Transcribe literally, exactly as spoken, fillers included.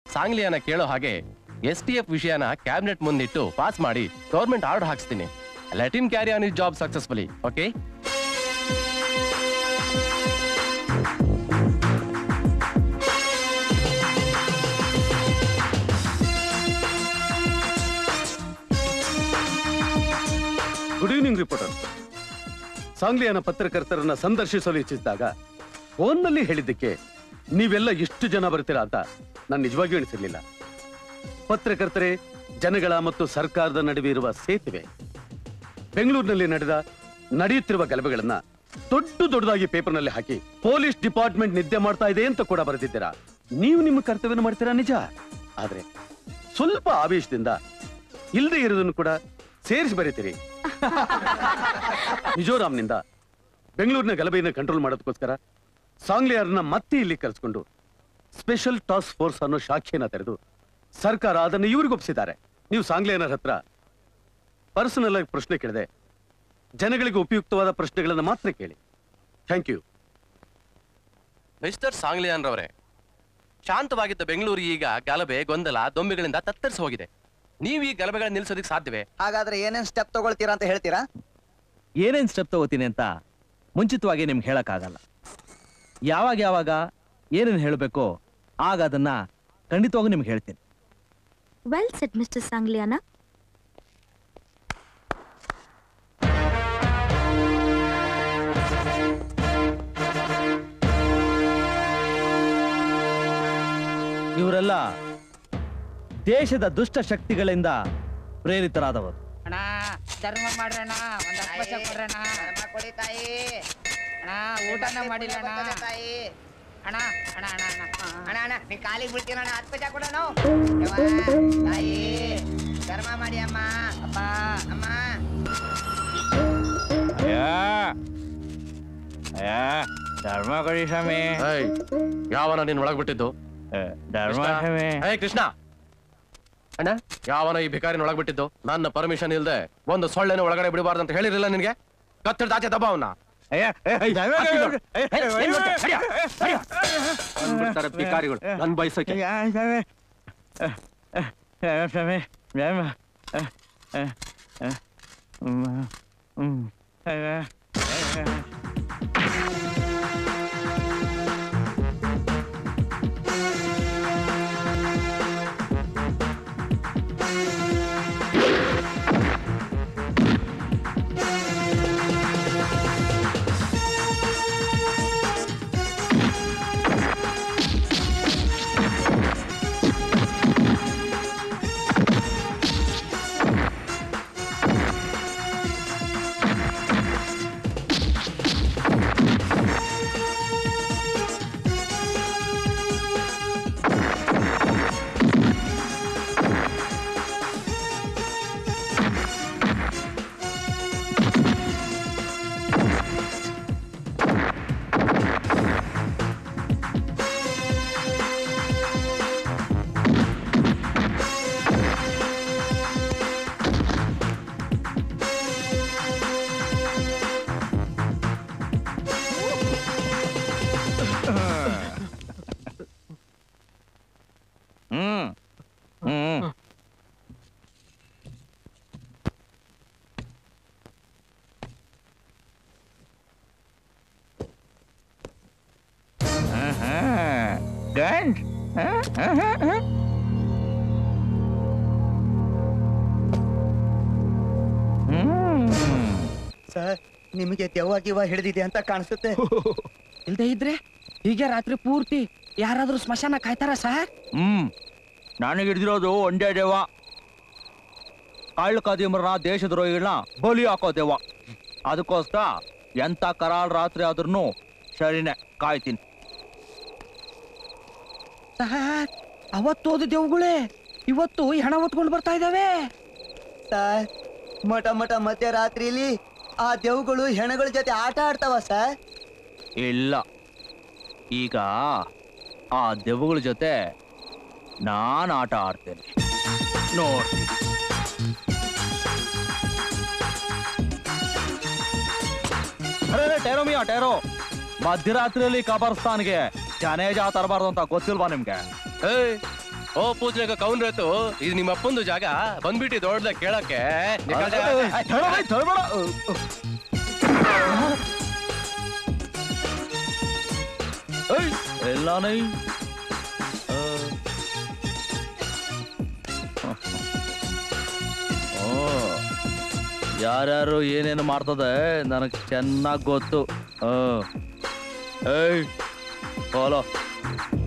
ಸಾಂಗ್ಲಿಯನ್ನ ಕೇಳೋ ಹಾಗೆ S T F ವಿಷಯನ ಕ್ಯಾಬಿನೆಟ್ ಮುಂದಿಟ್ಟು ಪಾಸ್ ಮಾಡಿ ಗೌರ್ಮೆಂಟ್ ಆರ್ಡರ್ ಹಾಕ್ಸ್ತೀನಿ. Let him carry on his job successfully. Okay? Good evening reporter. ಸಾಂಗ್ಲಿಯನ ಪತ್ರಕರ್ತರನ್ನ ಸಂದರ್ಶಿಸಲು ಇಚ್ಛಿಸಿದಾಗ ಫೋನ್ನಲ್ಲಿ ಹೇಳಿದ್ದಕ್ಕೆ ನೀವೆಲ್ಲ ಇಷ್ಟು ಜನ ಬರ್ತೀರಾ ಅಂತ ನಾನು ನಿಜವಾಗಿಯೂ ಎಣಿಸಿರ್ಲಿಲ್ಲ. ಪತ್ರಕರ್ತರೇ ಜನಗಳ ಮತ್ತು ಸರ್ಕಾರದ ನಡುವೆ ಇರುವ ಸೇತುವೆ. ಬೆಂಗಳೂರಿನಲ್ಲಿ ನಡೆದ ನಡೆಯುತ್ತಿರುವ ಗಲಭೆಗಳನ್ನ ದೊಡ್ಡ ದೊಡ್ಡದಾಗಿ ಪೇಪರ್ನಲ್ಲಿ ಹಾಕಿ ಪೊಲೀಸ್ ಡಿಪಾರ್ಟ್ಮೆಂಟ್ ನಿದ್ದೆ ಮಾಡ್ತಾ ಇದೆ ಅಂತ ಕೂಡ ಬರೆದಿದ್ದೀರಾ. ನೀವು ನಿಮ್ಮ ಕರ್ತವ್ಯನ ಮಾಡ್ತೀರಾ ನಿಜ, ಆದ್ರೆ ಸ್ವಲ್ಪ ಆವೇಶದಿಂದ ಇಲ್ಲದೆ ಇರೋದನ್ನು ಕೂಡ ಸೇರಿಸಿ ಬರೀತೀರಿ. ಮಿಜೋರಾಂನಿಂದ ಬೆಂಗಳೂರಿನ ಗಲಭೆಯನ್ನು ಕಂಟ್ರೋಲ್ ಮಾಡೋದಕ್ಕೋಸ್ಕರ ಸಾಂಗ್ಲಿಯರ್ನ ಮತ್ತೆ ಇಲ್ಲಿ ಕರೆಸ್ಕೊಂಡು ಸ್ಪೆಷಲ್ ಟಾಸ್ಕ್ ಫೋರ್ಸ್ ಅನ್ನೋ ಶಾಖೆಯನ್ನ ತೆರೆದು ಸರ್ಕಾರ ಅದನ್ನು ಇವ್ರಿಗೊಪ್ಪಿಸಿದ್ದಾರೆ. ನೀವು ಸಾಂಗ್ಲಿಯರ್ ಹತ್ರ ಪರ್ಸನಲ್ ಆಗಿ ಪ್ರಶ್ನೆ ಕೇಳಿದೆ, ಜನಗಳಿಗೆ ಉಪಯುಕ್ತವಾದ ಪ್ರಶ್ನೆಗಳನ್ನು ಮಾತ್ರ ಕೇಳಿ. Thank you. ಮಿಸ್ಟರ್ ಸಾಂಗ್ಲಿಯಾನ್ ರವರೇ, ಶಾಂತವಾಗಿದ್ದ ಬೆಂಗಳೂರು ಈಗ ಗಲಭೆ, ಗೊಂದಲ, ದೊಂಬಿಗಳಿಂದ ತತ್ತರಿಸಿ ಹೋಗಿದೆ. ನೀವು ಈ ಗಲಭೆಗಳನ್ನ ನಿಲ್ಸೋದಕ್ಕೆ ಸಾಧ್ಯವೇ? ಹಾಗಾದ್ರೆ ಏನೇನ್ ಸ್ಟೆಪ್ ತಗೊಳ್ತೀರಾ ಅಂತ ಹೇಳ್ತೀರಾ? ಏನೇನ್ ಸ್ಟೆಪ್ ತಗೋತೀನಿ ಅಂತ ಮುಂಚಿತವಾಗಿ ನಿಮ್ಗೆ ಹೇಳಕ್ಕಾಗಲ್ಲ. ಯಾವಾಗ ಯಾವಾಗ ಏನೇನು ಹೇಳಬೇಕೋ ಆಗ ಅದನ್ನ ಖಂಡಿತವಾಗಿ ನಿಮ್ಗೆ ಹೇಳ್ತೀನಿ. Well said mister Sangliana. ಇವರೆಲ್ಲ ದೇಶದ ದುಷ್ಟ ಶಕ್ತಿಗಳಿಂದ ಪ್ರೇರಿತರಾದವರು. ಅಣ್ಣ ಧರ್ಮ ಮಾಡ್ರಣ್ಣ, ಒಂದ್ ಹತ್ತು ಕೊಡ್ರಣ್ಣ. ಕೊಡಿ ತಾಯಿ. ಅಣ್ಣ ಊಟನ ಮಾಡಿಲ್ಲ ತಾಯಿ. ಅಣ್ಣ ಅಣ್ಣ ಅಣ್ಣ ಅಣ್ಣ ಅಣ್ಣ ಅಣ್ಣ ನೀ ಕಾಲಿಗೆ ಬಿಡ್ತೀರಣ್ಣ, ಹತ್ತು ಪೈಸೆ ಕೊಡೋಣ ತಾಯಿ. ಧರ್ಮ ಮಾಡಿ ಅಮ್ಮ. ಅಪ್ಪ ಅಮ್ಮ. ಧರ್ಮ ಕೊಡಿ ಸ್ವಾಮಿ. ಯಾವನ ನೀನ್ ಒಳಗ್ ಬಿಟ್ಟಿದ್ದು? ಧರ್ಮ ಕೃಷ್ಣ ಅಣ್ಣ, ಯಾವನ ಈ ಭಿಕಾರಿನ ಒಳಗ್ ಬಿಟ್ಟಿದ್ದು? ನನ್ನ ಪರ್ಮಿಷನ್ ಇಲ್ದೆ ಒಂದು ಸೊಳ್ಳೆನ ಒಳಗಡೆ ಬಿಡಬಾರ್ದು ಅಂತ ಹೇಳಿರಲಿಲ್ಲ ನಿನ್ಗೆ? ಕತ್ತಿಡ್ದ ಆಚೆ ದಬ್ಬ ಅವನ್ನ. ಭಿಕಾರಿಗಳು ನನ್ ಬಯಸಕ್ಕೆ. ಸರ್, ನಿಮಗೆ ದೆವ್ವ ಗಿವ್ವ ಹಿಡಿದಿದೆ ಅಂತ ಕಾಣಿಸುತ್ತೆ. ಇಲ್ದೇ ಇದ್ರೆ ಹೀಗೆ ರಾತ್ರಿ ಪೂರ್ತಿ ಯಾರಾದ್ರೂ ಸ್ಮಶಾನ ಕಾಯ್ತಾರ ಸರ್? ಹ್ಮ್ ನನಗೆ ಹಿಡಿದಿರೋದು ಒಂದೇ ದೇವ. ಕಾಳು ಕಾದಿಮರನ ದೇಶದ್ರೋಹಿಗಳನ್ನ ಬಲಿ ಹಾಕೋ ದೇವ. ಅದಕ್ಕೋಸ್ಕರ ಎಂತ ಕರಾಳ ರಾತ್ರಿ ಆದ್ರೂ ಸರಿನೇ ಕಾಯ್ತೀನಿ. ಸರ್, ಅವತ್ತೋದು ದೇವ್ಗಳೇ ಇವತ್ತು ಹಣ ಹೊತ್ಕೊಂಡು ಬರ್ತಾ ಇದಾವೆ ಸರ್. ಮಠ ಮಠ ಮಧ್ಯರಾತ್ರಿಲಿ ಆ ದೆವ್ಗಳು ಹೆಣಗಳ ಜೊತೆ ಆಟ ಆಡ್ತಾವ ಸರ್? ಇಲ್ಲ, ಈಗ ಆ ದೆವ್ವಗಳ ಜೊತೆ ನಾನು ಆಟ ಆಡ್ತೇನೆ, ನೋಡ್ತೀನಿ. ಅರೆ ಟೈರೋ ಮಿಯಾ ಟೈರೋ, ಮಧ್ಯರಾತ್ರಿಯಲ್ಲಿ ಕಬರ್ಸ್ತಾನ್ಗೆ ಜನೇಜ ತರಬಾರ್ದು ಅಂತ ಗೊತ್ತಿಲ್ವಾ ನಿಮ್ಗೆ? ಏಯ್, ಓ ಪೂಜನೆಗ ಕೌನ್ ರೇತು ಇದು ನಿಮ್ಮ ಅಪ್ಪಂದು ಜಾಗ ಬಂದ್ಬಿಟ್ಟು ದೊಡ್ಡದ ಕೇಳಕ್ಕೆ ಎಲ್ಲಾನೈ ಯಾರ್ಯಾರು ಏನೇನು ಮಾಡ್ತದೆ ನನಗೆ ಚೆನ್ನಾಗಿ ಗೊತ್ತು. ಏಯ್ ಫಾಲೋ